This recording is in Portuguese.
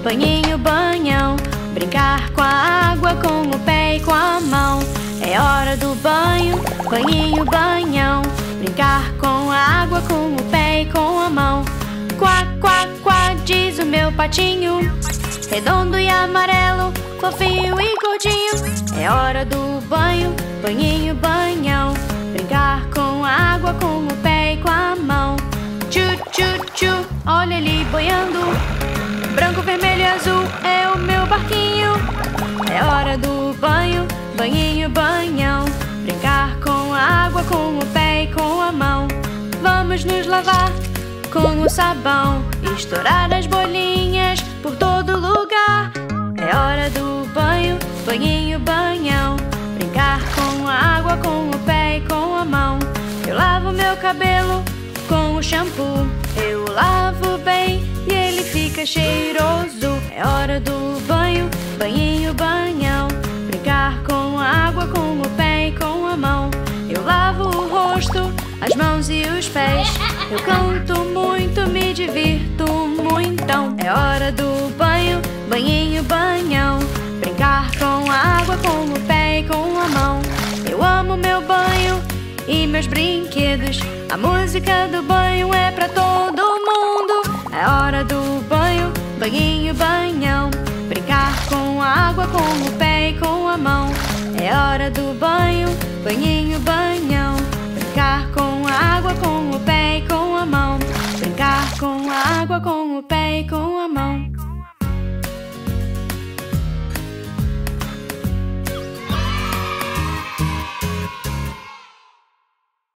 banhinho, banhão. Brincar com a água com o pé e com a mão. É hora do banho, banhinho, banhão. Brincar com a água com o pé e com a mão. Quá, quá, quá, diz o meu patinho, redondo e amarelo, fofinho e gordinho. É hora do banho, banhinho, banhão. Brincar com a água com o pé e com a mão. Tchu, tchu, tchu, olha ele boiando. Branco, vermelho e azul é o meu barquinho. É hora do banho, banhinho, banhão. Brincar com a água com o pé e com a mão. Vamos nos lavar com o sabão, estourar as bolinhas por todo lugar. É hora do banho, banhinho, banhão. Brincar com a água com o pé e com a mão. Eu lavo meu cabelo com o shampoo. Eu lavo bem e ele fica cheiroso. É hora do banho, banhinho, banhão. Brincar com a água com o pé e com a mão. Eu lavo o rosto, as mãos e os pés. Eu canto muito, me divirto muitão. É hora do banho, banhinho, banhão. Brincar com a água com o pé e com a mão. Eu amo meu banho e meus brinquedos. A música do banho é pra todo mundo. É hora do banho, banhinho, banhão. Brincar com a água com o pé e com a mão. É hora do banho, banhinho, banhão. Brincar com a água com o pé e com a mão. Brincar com a água com o pé e com